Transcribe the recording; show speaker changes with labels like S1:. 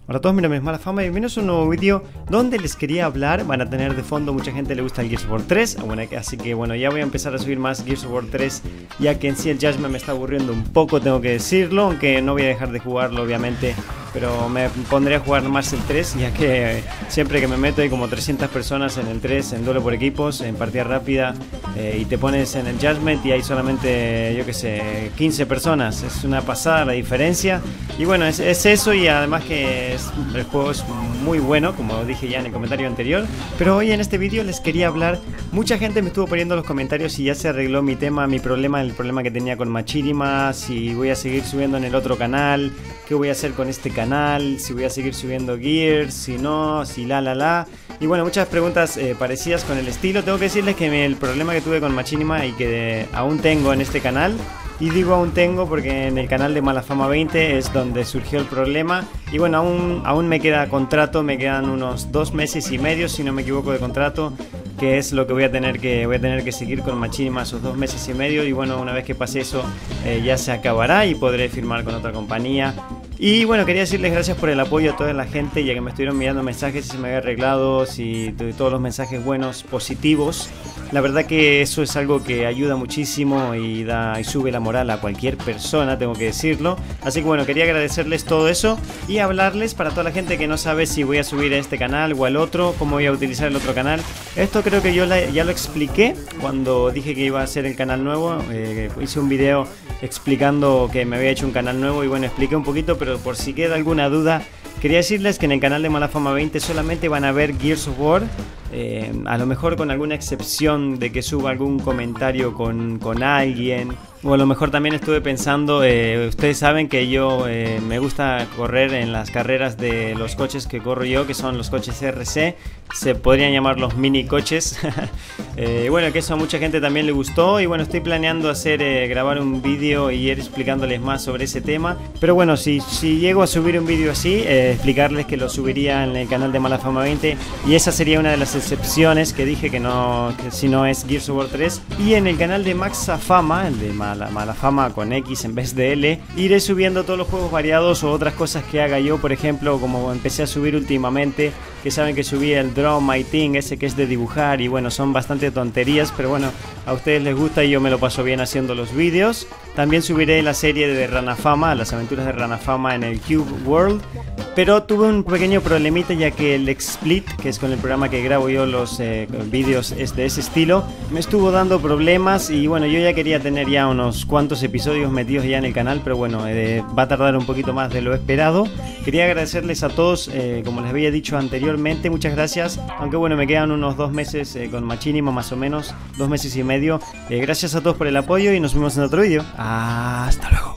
S1: Hola a todos, mi nombre es Malafama y bienvenidos a un nuevo vídeo donde les quería hablar. Van a tener de fondo, mucha gente le gusta el Gears of War 3, así que bueno, ya voy a empezar a subir más Gears of War 3, ya que en sí el Judgment me está aburriendo un poco, tengo que decirlo, aunque no voy a dejar de jugarlo obviamente, pero me pondré a jugar más el 3, ya que siempre que me meto hay como 300 personas en el 3, en duelo por equipos, en partida rápida, y te pones en el Judgment y hay solamente, yo que sé, 15 personas. Es una pasada la diferencia, y bueno, es eso, y además que el juego es muy bueno, como dije ya en el comentario anterior. Pero hoy en este vídeo les quería hablar. Mucha gente me estuvo poniendo en los comentarios si ya se arregló mi tema, el problema que tenía con Machinima, si voy a seguir subiendo en el otro canal, qué voy a hacer con este canal, si voy a seguir subiendo Gears, si no, si y bueno, muchas preguntas parecidas con el estilo. Tengo que decirles que el problema que tuve con Machinima y que aún tengo en este canal, y digo aún tengo porque en el canal de Malafama 20 es donde surgió el problema. Y bueno, aún me queda contrato, me quedan unos 2 meses y medio, si no me equivoco, de contrato, que es lo que voy a tener que seguir con Machinima esos 2 meses y medio. Y bueno, una vez que pase eso ya se acabará y podré firmar con otra compañía. Y bueno, quería decirles gracias por el apoyo a toda la gente, ya que me estuvieron enviando mensajes si se me había arreglado, si todos los mensajes buenos, positivos. La verdad que eso es algo que ayuda muchísimo y sube la moral a cualquier persona, tengo que decirlo. Así que bueno, quería agradecerles todo eso y hablarles para toda la gente que no sabe si voy a subir a este canal o al otro, cómo voy a utilizar el otro canal. Esto creo que yo ya lo expliqué cuando dije que iba a hacer el canal nuevo. Hice un video explicando que me había hecho un canal nuevo y bueno, expliqué un poquito, pero por si queda alguna duda, quería decirles que en el canal de Malafama 20 solamente van a ver Gears of War, a lo mejor con alguna excepción de que suba algún comentario con alguien, o a lo mejor también estuve pensando, ustedes saben que yo me gusta correr en las carreras de los coches que corro yo, que son los coches RC, se podrían llamar los mini coches. Bueno, que eso a mucha gente también le gustó, y bueno, estoy planeando grabar un vídeo y ir explicándoles más sobre ese tema. Pero bueno, si llego a subir un vídeo así, explicarles que lo subiría en el canal de Malafama 20, y esa sería una de las excepciones que dije que si no es Gears of War 3. Y en el canal de Maxafama, el de Malafama con X en vez de L, iré subiendo todos los juegos variados o otras cosas que haga yo, por ejemplo, como empecé a subir últimamente, que saben que subí el Draw My Thing, ese que es de dibujar, y bueno, son bastante tonterías, pero bueno, a ustedes les gusta y yo me lo paso bien haciendo los vídeos. También subiré la serie de Ranafama, las aventuras de Ranafama en el Cube World, pero tuve un pequeño problemita, ya que el XSplit, que es con el programa que grabo yo los vídeos de ese estilo, me estuvo dando problemas. Y bueno, yo ya quería tener ya unos cuantos episodios metidos ya en el canal, pero bueno, va a tardar un poquito más de lo esperado. Quería agradecerles a todos, como les había dicho anteriormente, muchas gracias, aunque bueno, me quedan unos 2 meses con Machinima, más o menos 2 meses y medio. Gracias a todos por el apoyo y nos vemos en otro vídeo. Hasta luego.